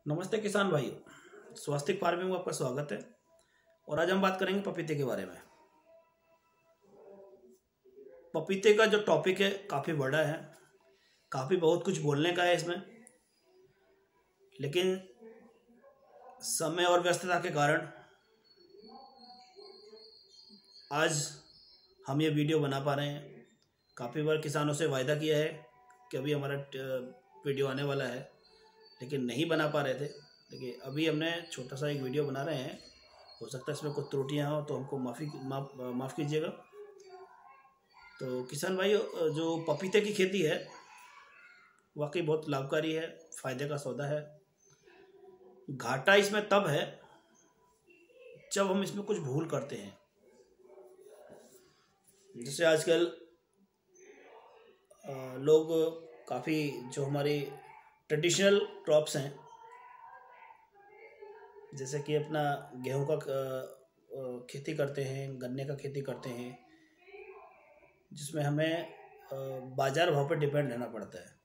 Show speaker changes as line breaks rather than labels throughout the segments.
नमस्ते किसान भाइयों, स्वास्तिक फार्मिंग में आपका स्वागत है। और आज हम बात करेंगे पपीते के बारे में। पपीते का जो टॉपिक है काफ़ी बड़ा है, काफ़ी बहुत कुछ बोलने का है इसमें, लेकिन समय और व्यस्तता के कारण आज हम ये वीडियो बना पा रहे हैं। काफ़ी बार किसानों से वायदा किया है कि अभी हमारा वीडियो आने वाला है, लेकिन नहीं बना पा रहे थे। लेकिन अभी हमने छोटा सा एक वीडियो बना रहे हैं। हो सकता है इसमें कुछ त्रुटियां हो तो हमको माफ़ कीजिएगा। तो किसान भाई, जो पपीते की खेती है वाकई बहुत लाभकारी है, फ़ायदे का सौदा है। घाटा इसमें तब है जब हम इसमें कुछ भूल करते हैं। जैसे आजकल लोग काफ़ी जो हमारी ट्रेडिशनल क्रॉप्स हैं, जैसे कि अपना गेहूं का खेती करते हैं, गन्ने का खेती करते हैं, जिसमें हमें बाज़ार भाव पर डिपेंड रहना पड़ता है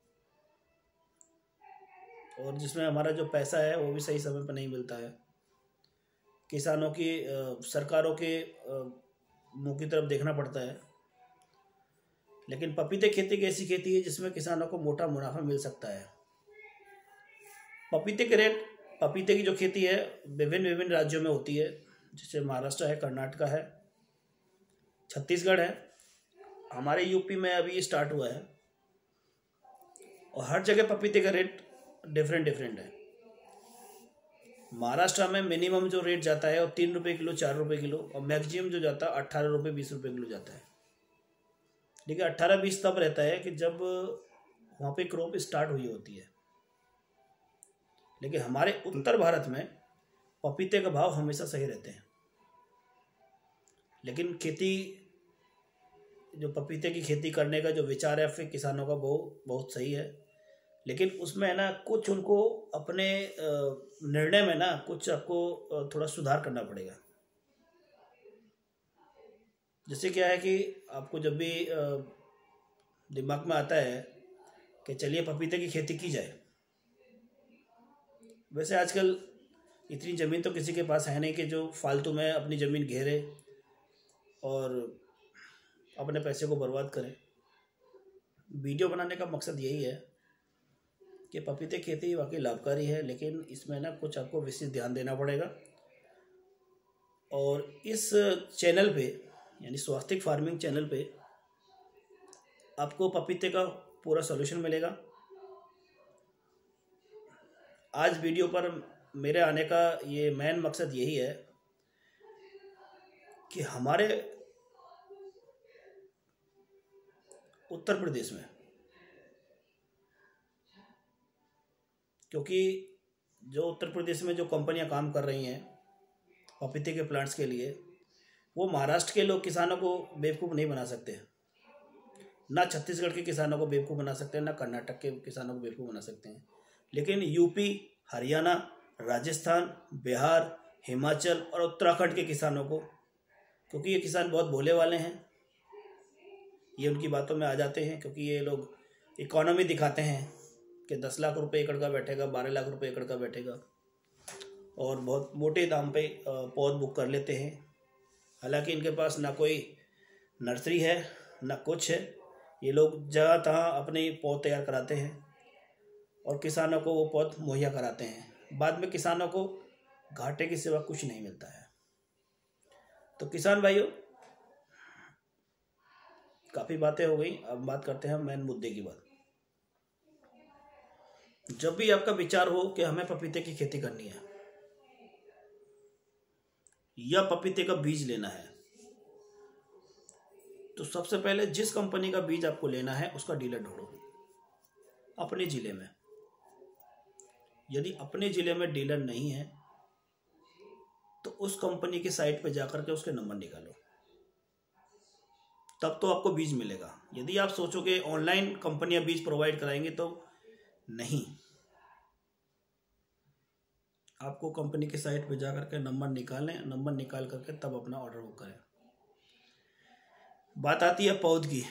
और जिसमें हमारा जो पैसा है वो भी सही समय पर नहीं मिलता है। किसानों की सरकारों के मुंह की तरफ देखना पड़ता है। लेकिन पपीते खेती एक ऐसी खेती है जिसमें किसानों को मोटा मुनाफा मिल सकता है। पपीते की जो खेती है विभिन्न विभिन्न राज्यों में होती है, जैसे महाराष्ट्र है, कर्नाटक है, छत्तीसगढ़ है, हमारे यूपी में अभी स्टार्ट हुआ है। और हर जगह पपीते का रेट डिफरेंट है। महाराष्ट्र में मिनिमम जो रेट जाता है वो 3 रुपये किलो, 4 रुपये किलो, और मैक्सिमम जो जाता है 18 रुपये, 20 रुपये किलो जाता है। देखिए 18-20 तब रहता है कि जब वहाँ पे क्रॉप स्टार्ट हुई होती है। लेकिन हमारे उत्तर भारत में पपीते का भाव हमेशा सही रहते हैं। लेकिन जो पपीते की खेती करने का जो विचार है फिर किसानों का वो बहुत सही है। लेकिन उसमें है ना, कुछ उनको अपने निर्णय में ना कुछ आपको थोड़ा सुधार करना पड़ेगा। जैसे क्या है कि आपको जब भी दिमाग में आता है कि चलिए पपीते की खेती की जाए, वैसे आजकल इतनी ज़मीन तो किसी के पास है नहीं कि जो फालतू में अपनी ज़मीन घेरे और अपने पैसे को बर्बाद करे। वीडियो बनाने का मकसद यही है कि पपीते खेती वाकई लाभकारी है, लेकिन इसमें ना कुछ आपको विशेष ध्यान देना पड़ेगा। और इस चैनल पे, यानी स्वास्तिक फार्मिंग चैनल पे, आपको पपीते का पूरा सॉल्यूशन मिलेगा। आज वीडियो पर मेरे आने का ये मेन मकसद यही है कि हमारे उत्तर प्रदेश में, क्योंकि जो उत्तर प्रदेश में जो कंपनियां काम कर रही हैं पपीते के प्लांट्स के लिए, वो महाराष्ट्र के लोग किसानों को बेवकूफ़ नहीं बना सकते, ना छत्तीसगढ़ के किसानों को बेवकूफ़ बना सकते हैं, ना कर्नाटक के किसानों को बेवकूफ़ बना सकते हैं। लेकिन यूपी, हरियाणा, राजस्थान, बिहार, हिमाचल और उत्तराखंड के किसानों को, क्योंकि ये किसान बहुत भोले वाले हैं, ये उनकी बातों में आ जाते हैं, क्योंकि ये लोग इकोनॉमी दिखाते हैं कि 10 लाख रुपए एकड़ का बैठेगा, 12 लाख रुपए एकड़ का बैठेगा, और बहुत मोटे दाम पे पौध बुक कर लेते हैं। हालांकि इनके पास ना कोई नर्सरी है ना कुछ है। ये लोग जहाँ तहाँ अपने पौध तैयार कराते हैं और किसानों को वो पौध मुहैया कराते हैं। बाद में किसानों को घाटे के सिवा कुछ नहीं मिलता है। तो किसान भाइयों, काफ़ी बातें हो गई, अब बात करते हैं मेन मुद्दे की बात। जब भी आपका विचार हो कि हमें पपीते की खेती करनी है या पपीते का बीज लेना है, तो सबसे पहले जिस कंपनी का बीज आपको लेना है उसका डीलर ढूंढो अपने ज़िले में। यदि अपने ज़िले में डीलर नहीं है तो उस कंपनी की साइट पर जाकर के उसके नंबर निकालो, तब तो आपको बीज मिलेगा। यदि आप सोचोगे ऑनलाइन कंपनियां बीज प्रोवाइड कराएंगे, तो नहीं, आपको कंपनी की साइट पर जाकर के नंबर निकाल करके तब अपना ऑर्डर बुक करें। बात आती है पौध की,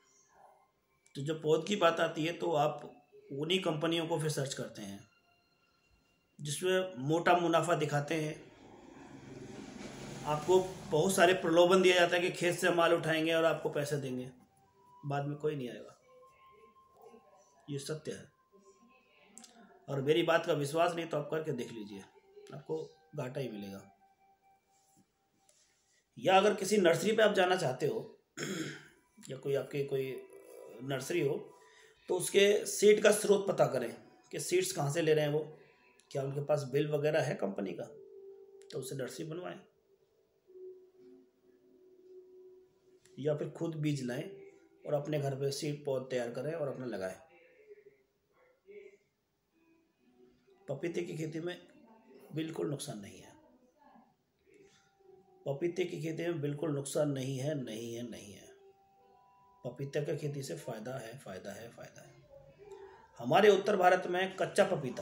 तो जब पौध की बात आती है तो आप उन्हीं कंपनियों को फिर सर्च करते हैं जिसमें मोटा मुनाफा दिखाते हैं। आपको बहुत सारे प्रलोभन दिया जाता है कि खेत से माल उठाएंगे और आपको पैसे देंगे, बाद में कोई नहीं आएगा। ये सत्य है, और मेरी बात का विश्वास नहीं तो आप करके देख लीजिए, आपको घाटा ही मिलेगा। या अगर किसी नर्सरी पे आप जाना चाहते हो या कोई आपके कोई नर्सरी हो, तो उसके सीड का स्रोत पता करें कि सीड्स कहाँ से ले रहे हैं वो, क्या उनके पास बिल वगैरह है कंपनी का, तो उससे नर्सरी बनवाएं। या फिर खुद बीज लाएं और अपने घर पे सीड पौध तैयार करें और अपना लगाएं। पपीते की खेती में बिल्कुल नुकसान नहीं है, पपीते की खेती में बिल्कुल नुकसान नहीं है, नहीं है, नहीं है। पपीते की खेती से फायदा है, फायदा है, फायदा है। हमारे उत्तर भारत में कच्चा पपीता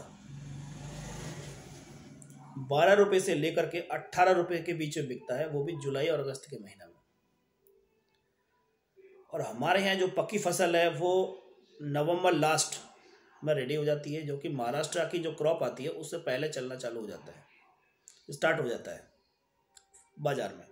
12 रुपए से लेकर के 18 रुपए के बीच में बिकता है, वो भी जुलाई और अगस्त के महीना में। और हमारे यहाँ जो पक्की फसल है वो नवंबर लास्ट में रेडी हो जाती है, जो कि महाराष्ट्र की जो क्रॉप आती है उससे पहले चलना चालू हो जाता है, स्टार्ट हो जाता है बाजार में।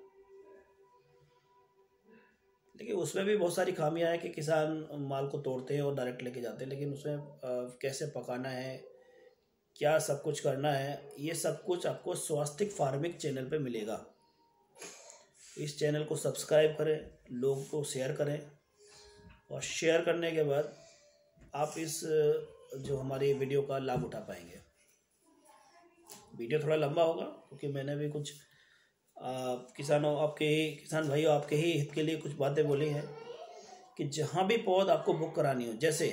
लेकिन उसमें भी बहुत सारी खामियां हैं कि किसान माल को तोड़ते हैं और डायरेक्ट लेके जाते हैं, लेकिन उसमें कैसे पकाना है, क्या सब कुछ करना है, ये सब कुछ आपको स्वास्तिक फार्मिंग चैनल पे मिलेगा। इस चैनल को सब्सक्राइब करें, लोगों को शेयर करें, और शेयर करने के बाद आप इस जो हमारी वीडियो का लाभ उठा पाएंगे। वीडियो थोड़ा लंबा होगा क्योंकि मैंने भी कुछ किसानों आपके ही किसान भाइयों आपके ही हित के लिए कुछ बातें बोली हैं कि जहाँ भी पौध आपको बुक करानी हो, जैसे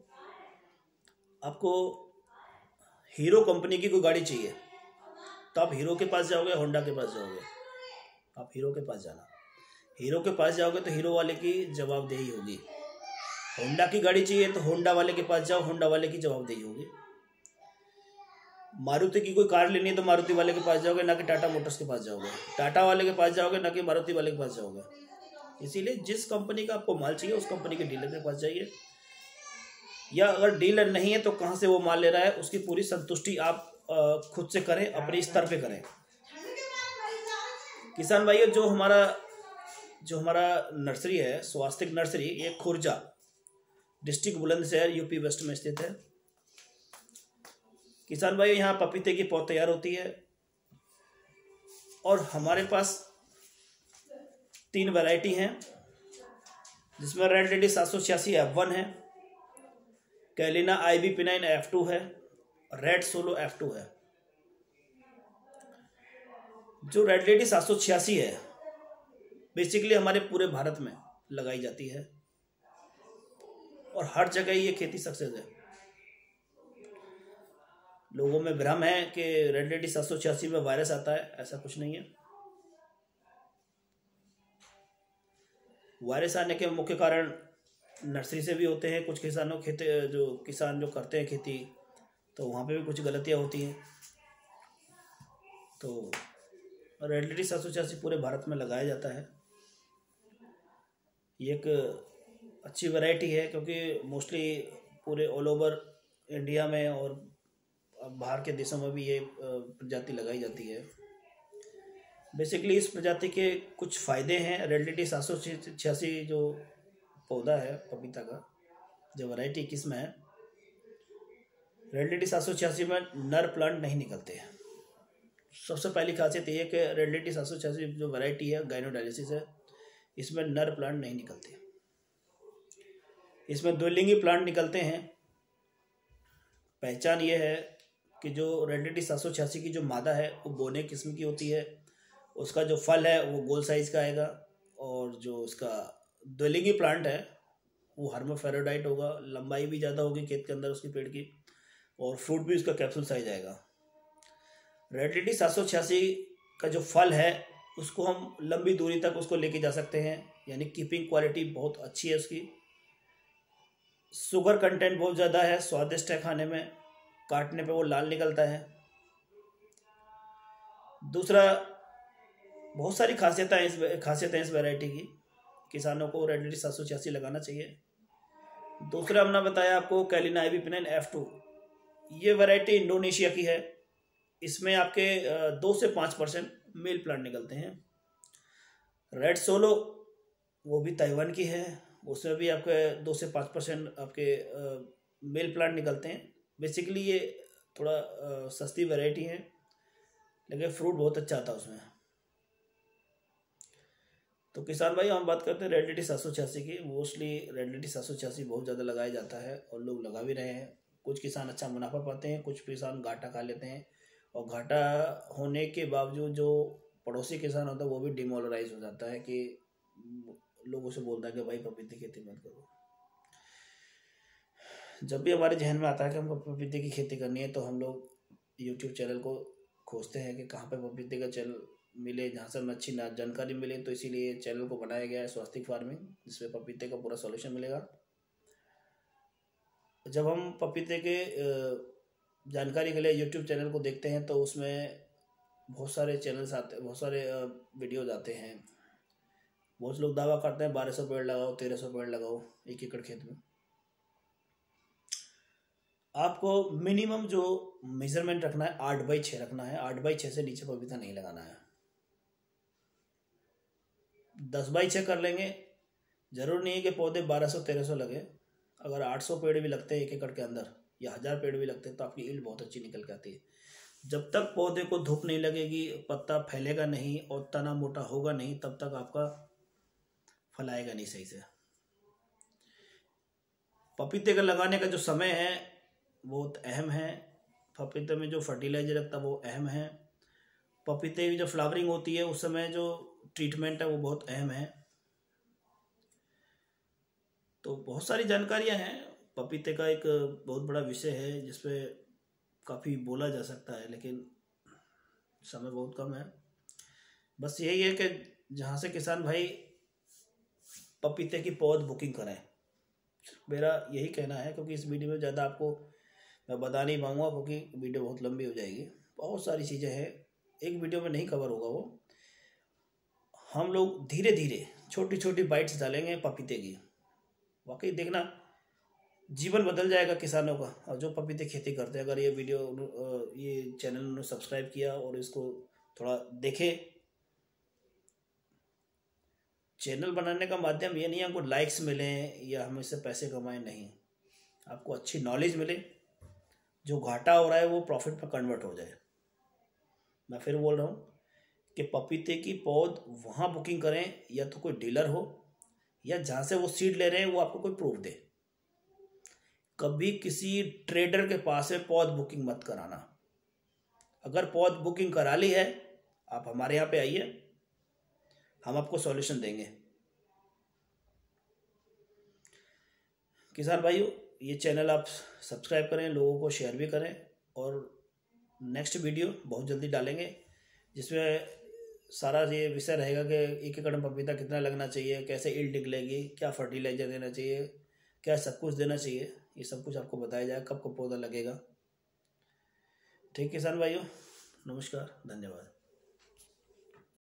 आपको हीरो कंपनी की कोई गाड़ी चाहिए तो आप हीरो के पास जाओगे, होंडा के पास जाओगे, आप हीरो के पास जाना। हीरो के पास जाओगे तो हीरो वाले की जवाबदेही होगी। होंडा की गाड़ी चाहिए तो होंडा वाले के पास जाओ, होंडा वाले की जवाबदेही होगी। मारुति की कोई कार लेनी है तो मारुति वाले के पास जाओगे, ना कि टाटा मोटर्स के पास जाओगे। टाटा वाले के पास जाओगे, ना कि मारुति वाले के पास जाओगे। इसीलिए जिस कंपनी का आपको माल चाहिए उस कंपनी के डीलर के पास जाइए, या अगर डीलर नहीं है तो कहाँ से वो माल ले रहा है उसकी पूरी संतुष्टि आप खुद से करें, अपने स्तर पे करें। किसान भाइयों, जो हमारा नर्सरी है स्वास्तिक नर्सरी, ये Khurja district Bulandshahr UP west में स्थित है। किसान भाई, यहाँ पपीते की पौध तैयार होती है और हमारे पास 3 वैरायटी हैं, जिसमें रेड लेडी 786 F1 है, कैलिना IB P9 F2 है, रेड सोलो F2 है। जो रेड लेडी 786 है बेसिकली हमारे पूरे भारत में लगाई जाती है और हर जगह ये खेती सक्सेस है। लोगों में भ्रम है कि रेड लेडी 786 में वायरस आता है, ऐसा कुछ नहीं है। वायरस आने के मुख्य कारण नर्सरी से भी होते हैं। कुछ किसान जो करते हैं खेती, तो वहाँ पे भी कुछ गलतियाँ होती हैं। तो रेड लेडी 786 पूरे भारत में लगाया जाता है। ये एक अच्छी वैरायटी है क्योंकि मोस्टली पूरे ऑल ओवर इंडिया में और बाहर के देशों में भी ये प्रजाति लगाई जाती है। बेसिकली इस प्रजाति के कुछ फ़ायदे हैं। रेड लेडी 786 जो पौधा है पपीता का, जो वैरायटी किस्म है, रेड लेडी 786 में नर प्लांट नहीं निकलते हैं। सबसे पहली खासियत ये है कि रेड लेडी 786 जो वैरायटी है गाइनोडायलिसिस है, इसमें नर प्लांट नहीं निकलते, इसमें द्विलिंगी प्लांट निकलते हैं। पहचान ये है कि जो रेड लेडी 786 की जो मादा है वो बोने किस्म की होती है, उसका जो फल है वो गोल साइज़ का आएगा, और जो उसका द्विलिंगी प्लांट है वो हर्माफ्रोडाइट होगा, लंबाई भी ज़्यादा होगी खेत के अंदर उसकी पेड़ की, और फ्रूट भी उसका कैप्सूल साइज आएगा। रेड लेडी 786 का जो फल है उसको हम लंबी दूरी तक उसको लेके जा सकते हैं, यानी कीपिंग क्वालिटी बहुत अच्छी है उसकी। शुगर कंटेंट बहुत ज़्यादा है, स्वादिष्ट है खाने में, काटने पे वो लाल निकलता है। दूसरा, बहुत सारी खासियतें इस वैरायटी की। किसानों को रेड लेडी 786 लगाना चाहिए। दूसरा हमने बताया आपको कैलिना IB P9 F2, ये वैरायटी इंडोनेशिया की है, इसमें आपके 2 से 5% मेल प्लांट निकलते हैं। रेड सोलो वो भी ताइवान की है, उसमें भी आपके 2 से 5% आपके मेल प्लांट निकलते हैं। बेसिकली ये थोड़ा सस्ती वैरायटी है, लेकिन फ्रूट बहुत अच्छा आता है उसमें। तो किसान भाई हम बात करते हैं रेडलेटी 786 की। मोस्टली रेडलेटी 786 बहुत ज़्यादा लगाया जाता है और लोग लगा भी रहे हैं। कुछ किसान अच्छा मुनाफा पाते हैं, कुछ किसान घाटा खा लेते हैं, और घाटा होने के बावजूद जो पड़ोसी किसान होता है वो भी डिमोरलाइज हो जाता है कि लोगों से बोलता है कि भाई पपीते की खेती मत करो। जब भी हमारे जहन में आता है कि हमको पपीते की खेती करनी है तो हम लोग यूट्यूब चैनल को खोजते हैं कि कहाँ पे पपीते का चैनल मिले जहाँ से हमें अच्छी जानकारी मिले। तो इसीलिए चैनल को बनाया गया है स्वास्तिक फार्मिंग, जिसमें पपीते का पूरा सॉल्यूशन मिलेगा। जब हम पपीते के जानकारी के लिए यूट्यूब चैनल को देखते हैं तो उसमें बहुत सारे चैनल्स आते, बहुत सारे वीडियोज आते हैं। बहुत लोग दावा करते हैं 1200 पेड़ लगाओ, 1300 पेड़ लगाओ 1 एकड़ खेत में। आपको मिनिमम जो मेजरमेंट रखना है 8x6 रखना है। 8x6 से नीचे पपीता नहीं लगाना है। 10x6 कर लेंगे, जरूर नहीं है कि पौधे 1200-1300 लगे। अगर 800 पेड़ भी लगते हैं 1 एकड़ के अंदर या 1000 पेड़ भी लगते हैं तो आपकी ईल्ड बहुत अच्छी निकल के आती है। जब तक पौधे को धूप नहीं लगेगी, पत्ता फैलेगा नहीं और तना मोटा होगा नहीं, तब तक आपका फल आएगा नहीं सही से। पपीते का लगाने का जो समय है बहुत अहम है। पपीते में जो फर्टिलाइजर लगता है वो अहम है। पपीते की जो फ्लावरिंग होती है उस समय जो ट्रीटमेंट है वो बहुत अहम है। तो बहुत सारी जानकारियां हैं। पपीते का एक बहुत बड़ा विषय है जिसपे काफ़ी बोला जा सकता है, लेकिन समय बहुत कम है। बस यही है कि जहाँ से किसान भाई पपीते की पौध बुकिंग करें, मेरा यही कहना है। क्योंकि इस वीडियो में ज़्यादा आपको मैं बता नहीं पाऊँगा क्योंकि वीडियो बहुत लंबी हो जाएगी। बहुत सारी चीज़ें हैं, एक वीडियो में नहीं कवर होगा वो। हम लोग धीरे धीरे छोटी छोटी बाइट्स डालेंगे पपीते की, वाकई देखना जीवन बदल जाएगा किसानों का। और जो पपीते खेती करते हैं, अगर ये वीडियो ये चैनल उन्होंने सब्सक्राइब किया और इसको थोड़ा देखे। चैनल बनाने का माध्यम ये नहीं है हमको लाइक्स मिले या हम इससे पैसे कमाएं, नहीं। आपको अच्छी नॉलेज मिले, जो घाटा हो रहा है वो प्रॉफिट में कन्वर्ट हो जाए। मैं फिर बोल रहा हूँ कि पपीते की पौध वहाँ बुकिंग करें, या तो कोई डीलर हो या जहाँ से वो सीड ले रहे हैं वो आपको कोई प्रूफ दे। कभी किसी ट्रेडर के पास से पौध बुकिंग मत कराना। अगर पौध बुकिंग करा ली है, आप हमारे यहाँ पे आइए, हम आपको सॉल्यूशन देंगे। किसान भाइयों, ये चैनल आप सब्सक्राइब करें, लोगों को शेयर भी करें, और नेक्स्ट वीडियो बहुत जल्दी डालेंगे जिसमें सारा ये विषय रहेगा कि 1 एकड़ में पपीता कितना लगना चाहिए, कैसे ईल्ड निकलेगी, क्या फर्टिलाइजर देना चाहिए, क्या सब कुछ देना चाहिए। ये सब कुछ आपको बताया जाए, कब कब पौधा लगेगा। ठीक किसान भाइयों, नमस्कार, धन्यवाद।